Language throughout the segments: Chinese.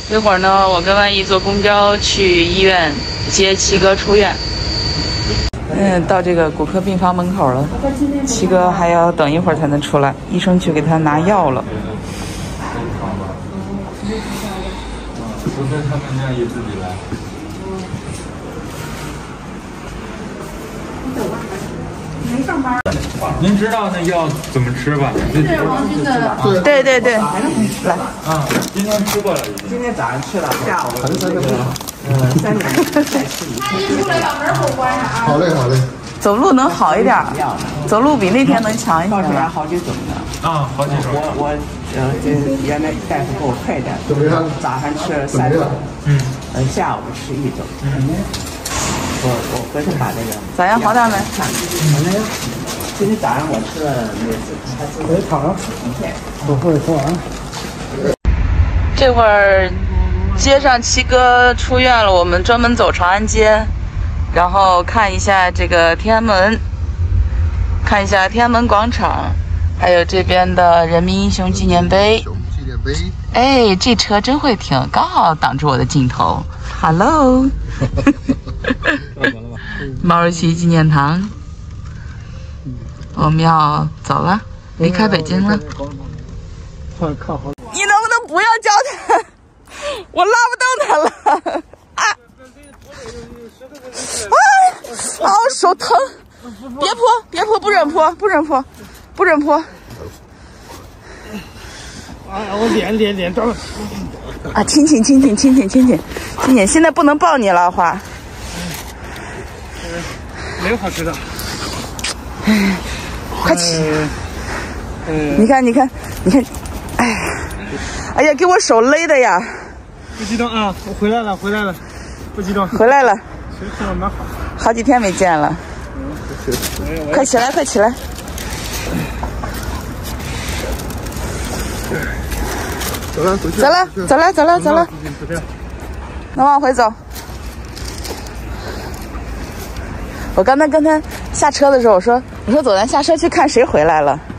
这会儿呢，我跟万一坐公交去医院接七哥出院。到这个骨科病房门口了，七哥还要等一会儿才能出来，医生去给他拿药了。 除非他们愿意自己来。 没上班。 您知道那药怎么吃吧？ 对对对，来啊，今天吃过了已经。 今天早上吃了，下午3点再吃一次。 好嘞，好嘞。 走路能好一点，走路比那天能强一点了。 好几种的。 啊，好几种。 我这原来大夫给我开的， 怎么样？ 早上吃了3种，下午吃1种。我回头把这个咋样，好点没？ 今天早上我吃了还是没糖，不会说完。 这会儿接上七哥出院了，我们专门走长安街，然后看一下这个天安门，看一下天安门广场，还有这边的人民英雄纪念碑。哎，这车真会停，刚好挡住我的镜头。Hello， 毛主席纪念堂，我们要走了，离开北京了。你能不能不要叫他？我拉不动他了。啊！啊！手疼！别泼！别泼！不准泼！不准泼！不准泼！ 哎呀，我脸到了。 啊，亲，现在不能抱你了，花。 没有好吃的。 快起！你看，哎呀，给我手勒的呀！ 不激动啊！我回来了，不激动。 回来了。 其实看着蛮好。 好几天没见了。快起来！走了。那往回走。我刚才跟他下车的时候，我说走，咱下车去看谁回来了。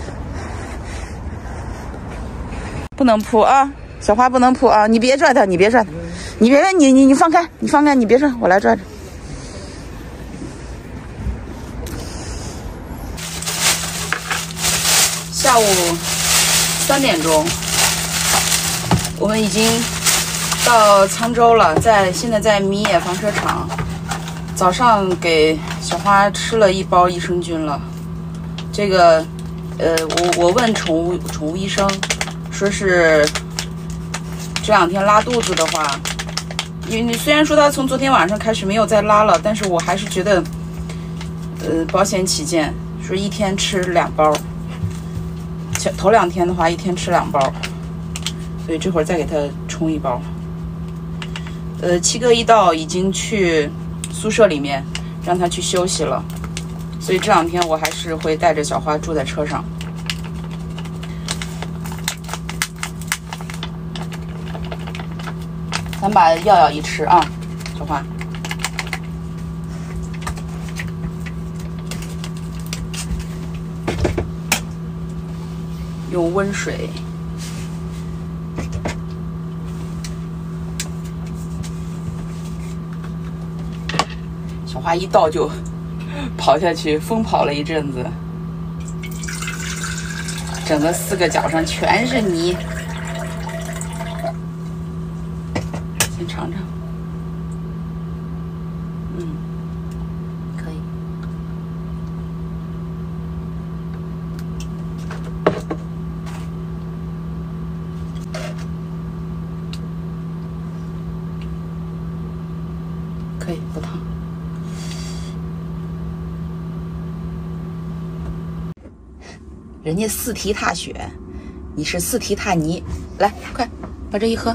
不能扑啊，小花不能扑啊！你别拽他，你别放开，你别拽，我来拽着。下午3点钟，我们已经到沧州了，现在在米野房车场。早上给小花吃了1包益生菌了，这个，我问宠物医生，说是这2天拉肚子的话，你虽然说他从昨天晚上开始没有再拉了，但是我还是觉得，保险起见，说1天吃2包，头2天的话1天吃2包，所以这会儿再给他冲1包。七哥一到已经去宿舍里面让他去休息了，所以这2天我还是会带着小花住在车上。咱把药一吃啊，小花。用温水。小花一到就跑下去，疯跑了一阵子，整个4个脚上全是泥。先尝尝，可以。可以，不烫。人家4蹄踏雪，你是4蹄踏泥。来，快把这一喝，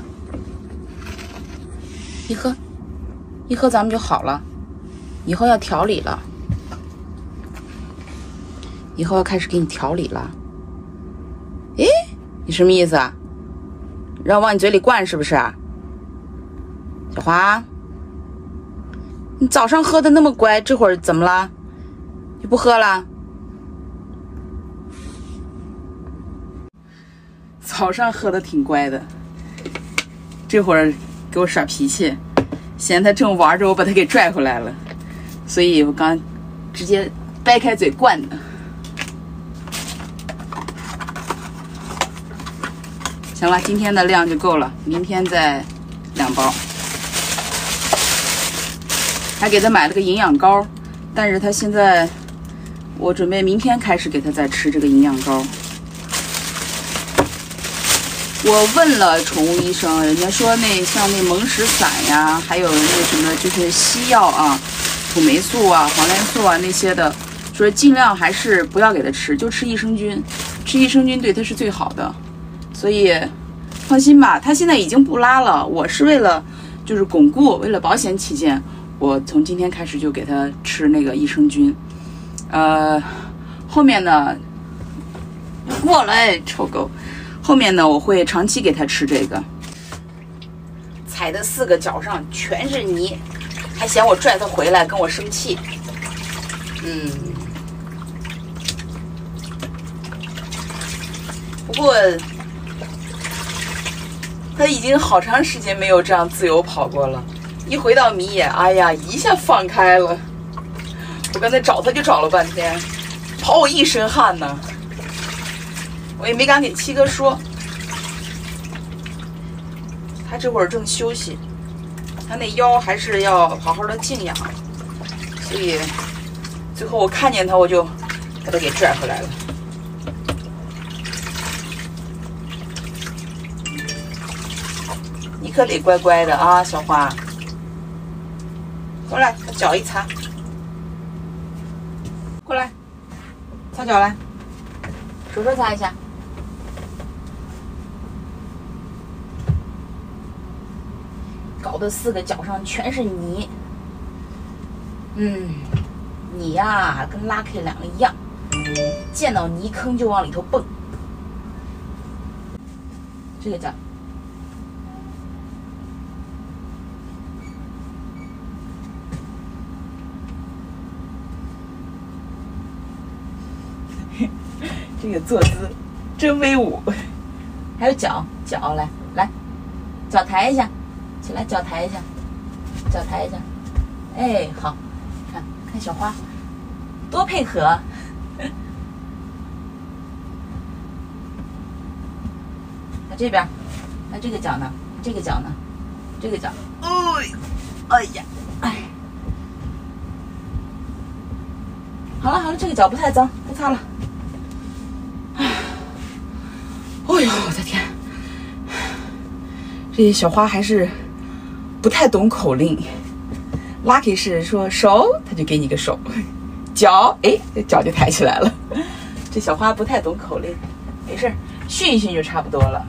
一喝咱们就好了。以后要调理了，以后要开始给你调理了。诶，你什么意思啊？让往你嘴里灌是不是？小花，你早上喝的那么乖，这会儿怎么了？就不喝了？早上喝的挺乖的， 这会儿给我耍脾气，嫌他正玩着，我把他给拽回来了，所以我刚直接掰开嘴灌的。行了，今天的量就够了，明天再2包。还给他买了个营养膏，但是他现在，我准备明天开始给他再吃这个营养膏。我问了宠物医生，人家说像那蒙氏散呀，还有那什么就是西药啊，土霉素啊、黄连素啊那些的，说尽量还是不要给他吃，就吃益生菌，吃益生菌对他是最好的。所以放心吧，他现在已经不拉了。我是为了就是巩固，为了保险起见，我从今天开始就给他吃那个益生菌。后面呢，过来臭狗。后面呢，我会长期给他吃这个。踩的4个脚上全是泥，还嫌我拽他回来，跟我生气。不过他已经好长时间没有这样自由跑过了。一回到米野，哎呀，一下放开了。我刚才找他就找了半天，跑我一身汗呢。我也没敢给七哥说，他这会儿正休息，他那腰还是要好好的静养，所以最后我看见他，我就把他给拽回来了。你可得乖乖的啊，小花，过来，把脚一擦，过来，擦脚来，手擦一下。搞得4个脚上全是泥，你呀跟 Lucky 两个一样，见到泥坑就往里头蹦。这个脚，这个坐姿真威武。还有脚来，脚抬一下。起来，脚抬一下，脚抬一下，哎，好，看小花，多配合。那这边，那这个脚呢？这个脚呢？这个脚，哎呀，好了，这个脚不太脏，不擦了。哎呦，我的天，这些小花还是不太懂口令。Lucky 是说手，他就给你个手；脚，哎，脚就抬起来了。这小花不太懂口令，没事，训一训就差不多了。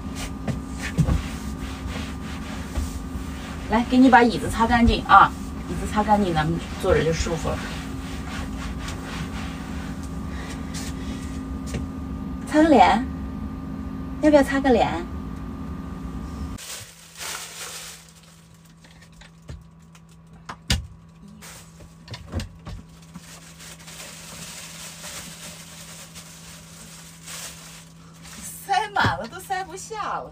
来，给你把椅子擦干净啊！椅子擦干净，咱们坐着就舒服了。擦个脸，要不要擦个脸？塞满了，都塞不下了。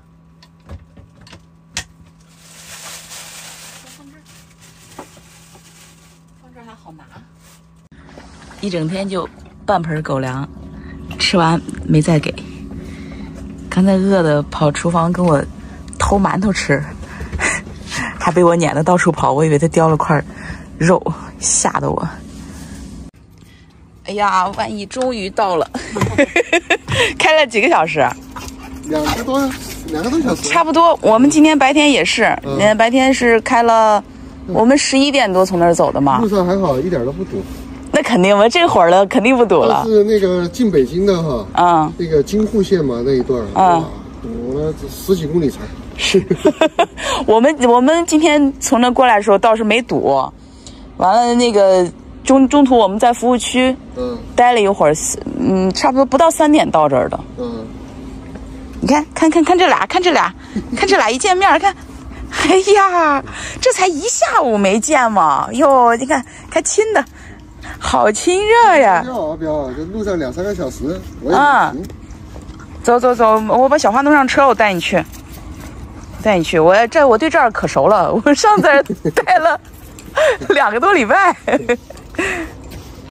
放这儿还好拿。一整天就半盆狗粮，吃完没再给。刚才饿的跑厨房跟我偷馒头吃，还被我撵得到处跑，我以为他叼了块肉，吓得我。哎呀，万一终于到了，开了几个小时？2个多小时，差不多。我们今天白天也是，白天是开了，我们11点多从那儿走的嘛。 路上还好，一点都不堵。 那肯定吧，这会儿了肯定不堵了。 是那个进北京的哈，那个京沪线嘛那一段，堵了10几公里长。 是，我们今天从那过来的时候倒是没堵，完了那个中途我们在服务区待了一会儿，差不多不到3点到这儿的。你看这俩，看这俩一见面，看，哎呀，这才一下午没见嘛，哟，你看亲的，好亲热呀！ 表，这路上2、3个小时，我也走，我把小花弄上车，我带你去。 带你去，我对这儿可熟了，我上这儿待了2个多礼拜。